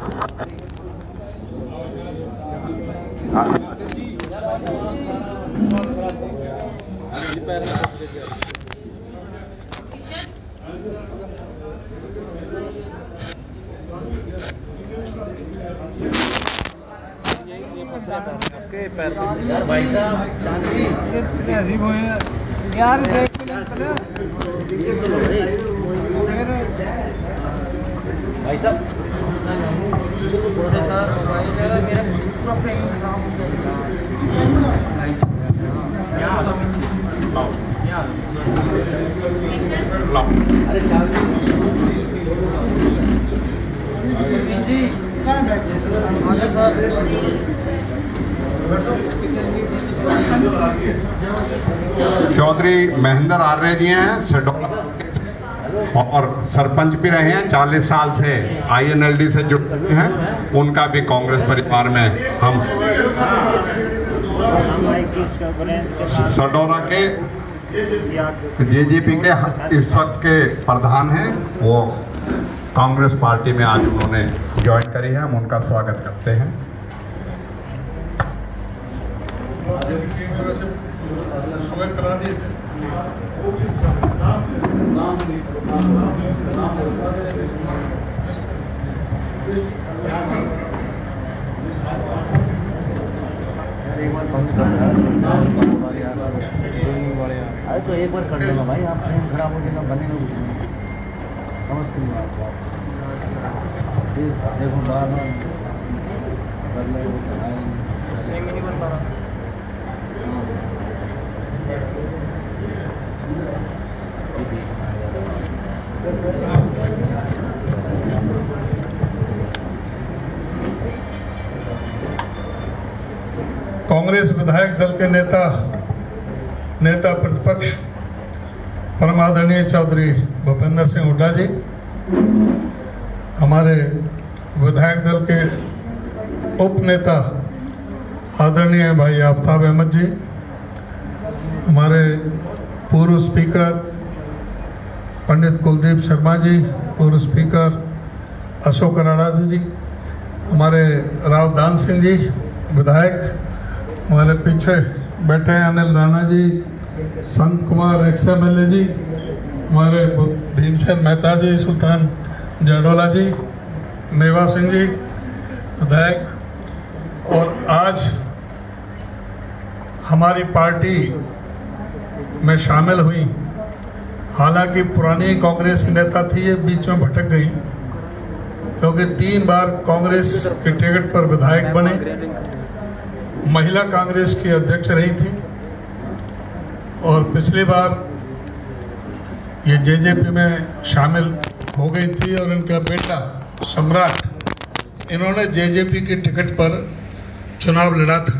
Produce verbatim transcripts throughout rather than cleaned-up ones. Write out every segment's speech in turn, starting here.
यार भाई साहब अजीब हुए यार, देख भाई साहब चौधरी महेंद्र आर्य जी हैं सडोला और सरपंच भी रहे हैं, चालीस साल से आईएनएलडी से जुड़े हैं। उनका भी कांग्रेस परिवार में हम सडोला के जेजेपी के इस वक्त के प्रधान हैं, वो कांग्रेस पार्टी में आज उन्होंने ज्वाइन करी है। हम उनका स्वागत करते हैं। अरे तो एक बार कर देना भाई, आप फ्रेम खराब हो जाएगा, बनेगा नमस्ते। देखो बार बार कांग्रेस विधायक दल के नेता नेता प्रतिपक्ष परम आदरणीय चौधरी भूपेंद्र सिंह हुड्डा जी, हमारे विधायक दल के उप नेता आदरणीय भाई आफ्ताब अहमद जी, हमारे पूर्व स्पीकर पंडित कुलदीप शर्मा जी, पूर्व स्पीकर अशोक अराड़ा जी, हमारे राव दान सिंह जी विधायक, हमारे पीछे बैठे हैं Anil Rana ji, Sant Kumar ex M L A ji, हमारे भीमसेन मेहता जी, सुल्तान जाडोला जी, मेवा सिंह जी विधायक, और आज हमारी पार्टी में शामिल हुई। हालांकि पुरानी कांग्रेस नेता थी, ये बीच में भटक गई क्योंकि तीन बार कांग्रेस के टिकट पर विधायक बने, महिला कांग्रेस की अध्यक्ष रही थी, और पिछली बार ये जेजेपी में शामिल हो गई थी। और इनका बेटा सम्राट, इन्होंने जेजेपी की टिकट पर चुनाव लड़ा था।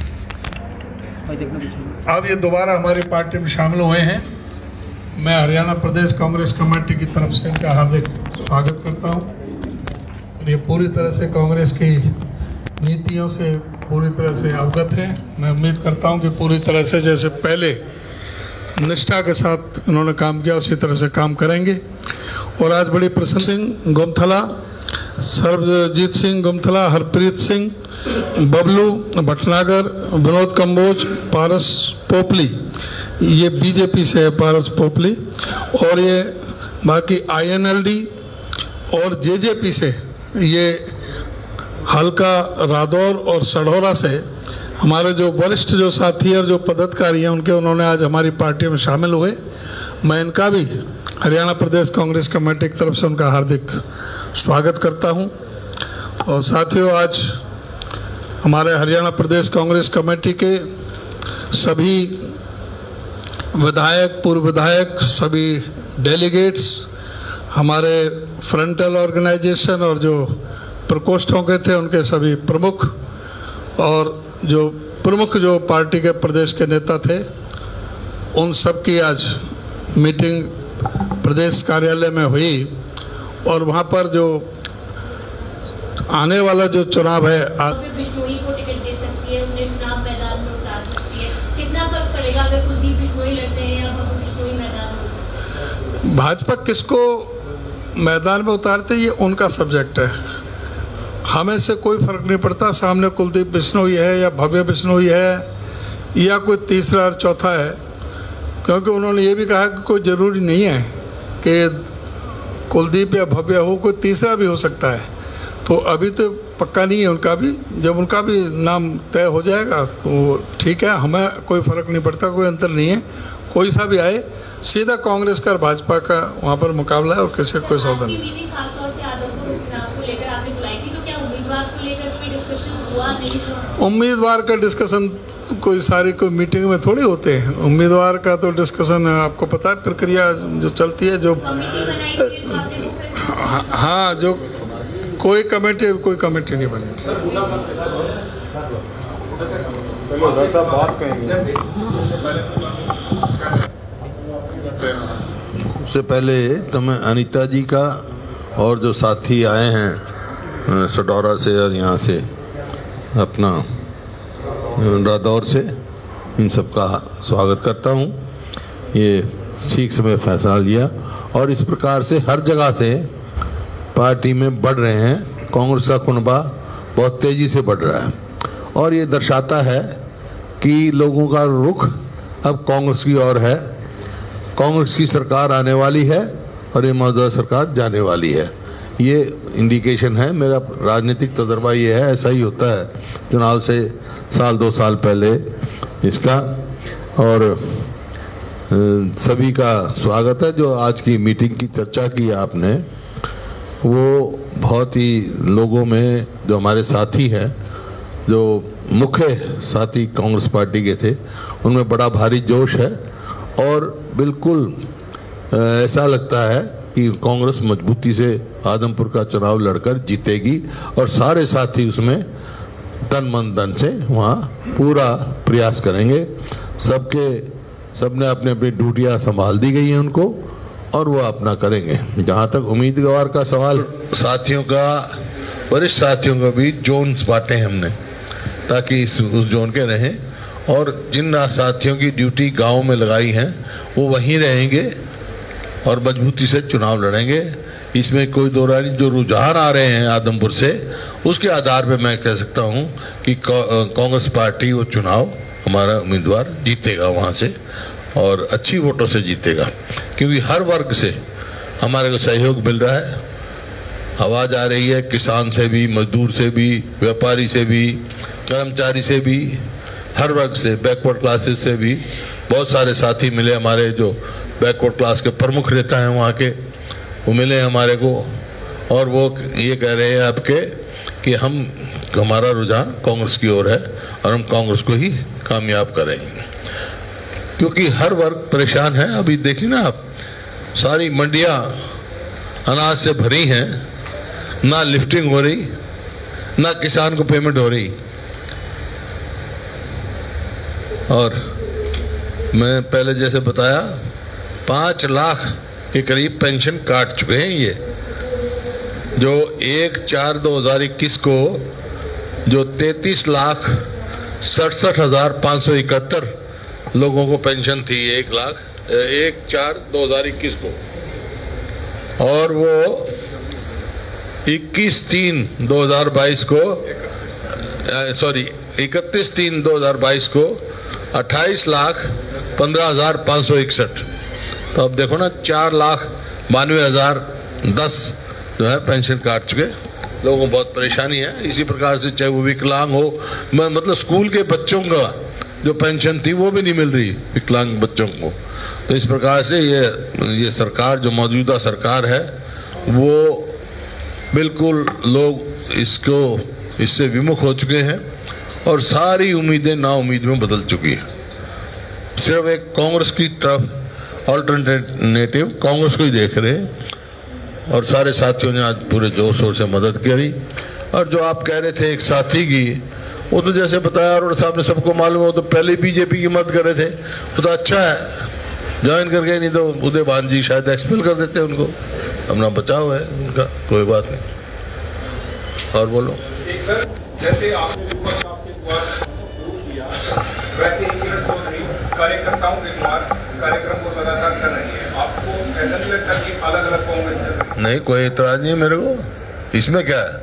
अब ये दोबारा हमारी पार्टी में शामिल हुए हैं। मैं हरियाणा प्रदेश कांग्रेस कमेटी की तरफ से इनका हार्दिक स्वागत करता हूँ। ये पूरी तरह से कांग्रेस की नीतियों से पूरी तरह से अवगत हैं। मैं उम्मीद करता हूँ कि पूरी तरह से जैसे पहले निष्ठा के साथ इन्होंने काम किया उसी तरह से काम करेंगे। और आज बड़ी प्रसन्न सिंह गुमथला, सर्वजीत सिंह गुमथला, हरप्रीत सिंह, बबलू भटनागर, विनोद कंबोज, पारस पोपली, ये बीजेपी से है पारस पोपली, और ये बाकी आईएनएलडी और जेजेपी से ये हल्का रादौर और सढौरा से हमारे जो वरिष्ठ जो साथी और जो पदाधिकारी हैं उनके उन्होंने आज हमारी पार्टी में शामिल हुए। मैं इनका भी हरियाणा प्रदेश कांग्रेस कमेटी की तरफ से उनका हार्दिक स्वागत करता हूं। और साथियों, आज हमारे हरियाणा प्रदेश कांग्रेस कमेटी के सभी विधायक, पूर्व विधायक, सभी डेलीगेट्स, हमारे फ्रंटल ऑर्गेनाइजेशन और जो प्रकोष्ठों के थे उनके सभी प्रमुख, और जो प्रमुख जो पार्टी के प्रदेश के नेता थे, उन सब की आज मीटिंग प्रदेश कार्यालय में हुई। और वहाँ पर जो आने वाला जो चुनाव है, बिश्नोई को टिकट दे सकती है, उन्हें चुनाव मैदान में उतार सकती है। कितना फर्क पड़ेगा अगर कुलदीप बिश्नोई लड़ते हैं या बाबू बिश्नोई मैदान में? भाजपा किसको मैदान में उतारते ये उनका सब्जेक्ट है। हमें से कोई फर्क नहीं पड़ता सामने कुलदीप बिश्नोई है या भव्य बिश्नोई है या कोई तीसरा और चौथा है, क्योंकि उन्होंने ये भी कहा कि कोई ज़रूरी नहीं है कि कुलदीप या भव्य हो, कोई तीसरा भी हो सकता है। तो अभी तो पक्का नहीं है उनका भी, जब उनका भी नाम तय हो जाएगा तो ठीक है, हमें कोई फ़र्क नहीं पड़ता, कोई अंतर नहीं है, कोई सा भी आए, सीधा कांग्रेस का और भाजपा का वहाँ पर मुकाबला है और किसी का कोई सौदा नहीं। उम्मीदवार का डिस्कशन कोई सारी कोई मीटिंग में थोड़ी होते हैं। उम्मीदवार का तो डिस्कशन आपको पता है, प्रक्रिया जो चलती है, जो हाँ, जो कोई कमेटी कोई कमेटी नहीं बनी। सबसे पहले तो मैं अनीता जी का और जो साथी आए हैं सडौरा से और यहाँ से अपना रादौर से, इन सब का स्वागत करता हूँ। ये ठीक समय फैसला लिया और इस प्रकार से हर जगह से पार्टी में बढ़ रहे हैं। कांग्रेस का कुनबा बहुत तेज़ी से बढ़ रहा है और ये दर्शाता है कि लोगों का रुख अब कांग्रेस की ओर है। कांग्रेस की सरकार आने वाली है और ये मौजूदा सरकार जाने वाली है, ये इंडिकेशन है। मेरा राजनीतिक तजर्बा ये है, ऐसा ही होता है चुनाव से साल दो साल पहले इसका। और सभी का स्वागत है। जो आज की मीटिंग की चर्चा की आपने, वो बहुत ही लोगों में, जो हमारे साथी हैं, जो मुख्य साथी कांग्रेस पार्टी के थे, उनमें बड़ा भारी जोश है और बिल्कुल ऐसा लगता है कि कांग्रेस मजबूती से आदमपुर का चुनाव लड़कर जीतेगी और सारे साथी उसमें तन मन धन से वहाँ पूरा प्रयास करेंगे। सबके सबने अपनी अपनी ड्यूटियाँ संभाल दी गई हैं उनको और वो अपना करेंगे। जहाँ तक उम्मीदवार का सवाल, साथियों का, वरिष्ठ साथियों का भी जोन्स बांटे हैं हमने, ताकि इस उस जोन के रहें और जिन साथियों की ड्यूटी गांव में लगाई हैं वो वहीं रहेंगे और मजबूती से चुनाव लड़ेंगे। इसमें कोई दो राय नहीं। जो रुझान आ रहे हैं आदमपुर से, उसके आधार पर मैं कह सकता हूं कि कांग्रेस पार्टी वो चुनाव, हमारा उम्मीदवार जीतेगा वहां से और अच्छी वोटों से जीतेगा, क्योंकि हर वर्ग से हमारे को सहयोग मिल रहा है। आवाज़ आ रही है किसान से भी, मजदूर से भी, व्यापारी से भी, कर्मचारी से भी, हर वर्ग से, बैकवर्ड क्लासेस से भी। बहुत सारे साथी मिले हमारे जो बैकवर्ड क्लास के प्रमुख नेता हैं वहाँ के, वो मिले हमारे को और वो ये कह रहे हैं आपके कि हम, हमारा रुझान कांग्रेस की ओर है और हम कांग्रेस को ही कामयाब करेंगे, क्योंकि हर वर्ग परेशान है। अभी देखिए ना आप, सारी मंडियाँ अनाज से भरी हैं, ना लिफ्टिंग हो रही, ना किसान को पेमेंट हो रही। और मैं पहले जैसे बताया, पाँच लाख के करीब पेंशन काट चुके हैं ये, जो एक चार दो हज़ार इक्कीस को जो तैंतीस लाख सड़सठ हज़ार पाँच सौ इकहत्तर लोगों को पेंशन थी, एक लाख एक चार दो हज़ार इक्कीस को, और वो इक्कीस तीन दो हज़ार बाईस को, सॉरी इकतीस तीन दो हज़ार बाईस को अट्ठाईस लाख पंद्रह हज़ार पाँच सौ इकसठ। तो अब देखो ना, चार लाख बानवे हज़ार दस जो है पेंशन काट चुके। लोगों को बहुत परेशानी है। इसी प्रकार से चाहे वो विकलांग हो, मतलब स्कूल के बच्चों का जो पेंशन थी वो भी नहीं मिल रही विकलांग बच्चों को। तो इस प्रकार से ये ये सरकार, जो मौजूदा सरकार है, वो बिल्कुल लोग इसको इससे विमुख हो चुके हैं और सारी उम्मीदें नाउम्मीद में बदल चुकी है। सिर्फ एक कांग्रेस की तरफ अल्टरनेटिव कांग्रेस को ही देख रहे हैं और सारे साथियों ने आज पूरे जोर शोर से मदद करी। और जो आप कह रहे थे एक साथी की, वो तो जैसे बताया अरोड़ा साहब ने, सबको मालूम है, वो तो पहले ही बीजेपी की मदद कर रहे थे। वो तो अच्छा है ज्वाइन करके, नहीं तो उदय भान जी शायद एक्सपेल कर देते उनको। अपना बचाव है उनका, कोई बात नहीं। और बोलो। जैसे आपने आपके द्वार शुरू किया, वैसे ही कार्यकर्ताओं के द्वार कार्यक्रम को लगातार कर रही है। आपको ऐसा नहीं लगता कि अलग अलग कांग्रेस? नहीं, कोई एतराज नहीं है मेरे को, इसमें क्या है।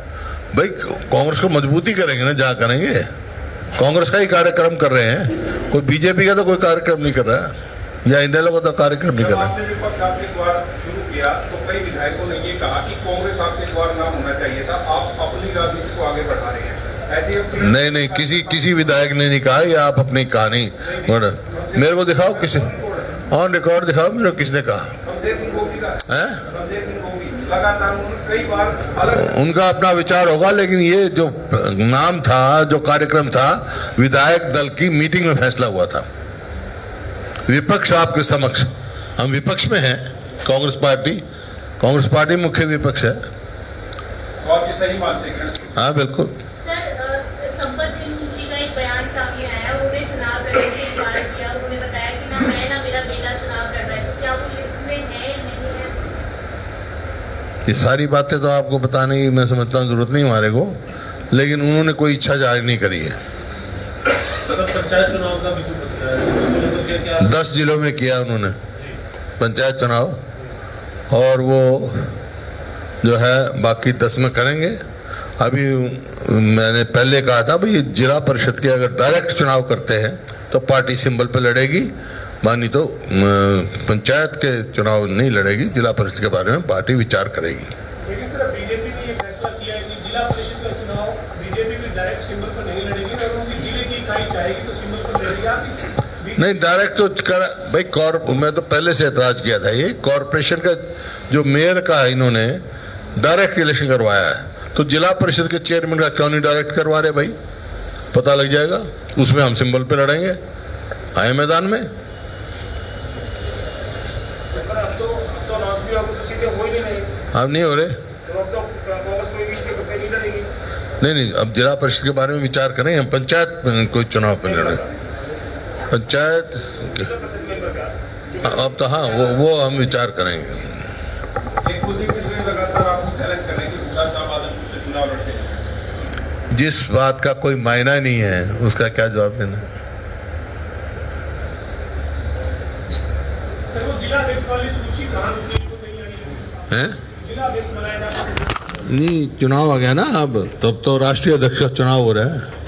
भाई कांग्रेस को मजबूती करेंगे ना, जहाँ करेंगे कांग्रेस का ही कार्यक्रम कर रहे हैं, कोई बीजेपी का तो कोई कार्यक्रम नहीं कर रहा है, या इंडिया का तो कार्यक्रम नहीं कर रहा है। आपने विपक्ष आपके द्वार शुरू किया तो कई विधायकों ने ये कहा कि कांग्रेस आपके द्वार नाम होना चाहिए था, आप अपनी राजनीति को आगे बढ़ा रहे हैं, ऐसे नहीं नहीं, किसी किसी विधायक ने नहीं कहा, ये आप अपनी कहानी मेरे को दिखाओ, किसी ऑन रिकॉर्ड दिखाओ मेरे को किसने कहा शमशेर सिंह गोगी का है। शमशेर सिंह गोगी लगातार उन्होंने कई बार अलग उनका अपना विचार होगा, लेकिन ये जो नाम था, जो कार्यक्रम था, विधायक दल की मीटिंग में फैसला हुआ था, विपक्ष आपके समक्ष, हम विपक्ष में हैं, कांग्रेस पार्टी कांग्रेस पार्टी मुख्य विपक्ष है। और ये सही मानते हैं? हाँ बिल्कुल। सर, संपत सिंह जी का एक बयान सामने आया, उन्होंने चुनाव लड़ने से इनकार किया, उन्होंने बताया कि ना मैं ना मेरा बेटा चुनाव लड़ रहा है, तो क्या वो लिस्ट में है या नहीं है? ये सारी बातें तो आपको बताने की मैं समझता हूँ जरूरत नहीं हमारे को, लेकिन उन्होंने कोई इच्छा जाहिर नहीं करी है। पंचायत चुनाव का भी कुछ दस जिलों में किया उन्होंने पंचायत चुनाव, और वो जो है बाकी दस में करेंगे। अभी मैंने पहले कहा था भाई जिला परिषद के अगर डायरेक्ट चुनाव करते हैं तो पार्टी सिंबल पे लड़ेगी, मानी तो पंचायत के चुनाव नहीं लड़ेगी, जिला परिषद के बारे में पार्टी विचार करेगी। लेकिन सर बीजेपी ने ये फैसला किया है कि जिला परिषद का चुनाव बीजेपी भी डायरेक्ट सिंबल पर नहीं लड़ेगी, अगर उनकी जिले की इकाई चाहेगी तो सिंबल पर लड़ेगी। आप इस नहीं, डायरेक्ट तो कर भाई कॉर्प मैं तो पहले से एतराज किया था, ये कॉरपोरेशन का जो मेयर का है इन्होंने डायरेक्ट इलेक्शन करवाया है, तो जिला परिषद के चेयरमैन का क्यों नहीं डायरेक्ट करवा रहे भाई, पता लग जाएगा, उसमें हम सिंबल पे लड़ेंगे, आए मैदान में। अब तो अब तो अनाउंस भी होगा तो सीधे हो ही नहीं रहे, अब नहीं हो रहे, तो अब तो कांग्रेस कोई भी इसके पक्के नहीं लड़ेगी। नहीं नहीं, अब जिला परिषद के बारे में विचार करें, हम पंचायत में कोई चुनाव पे लड़े, पंचायत अब तो हाँ वो वो हम विचार करेंगे। एक कुलदीप मिश्र ने लगातार आपको चैलेंज करने की विकास साहब आदमपुर से चुनाव लड़ते हैं, जिस बात का कोई मायना नहीं है उसका क्या जवाब देना। सर वो जिला अध्यक्ष वाली सूची कहाँ रुकी है, तैयारी है जिला अध्यक्ष बनाया जाता है? नहीं, चुनाव आ गया ना अब, तब तो राष्ट्रीय अध्यक्ष का चुनाव हो रहा है।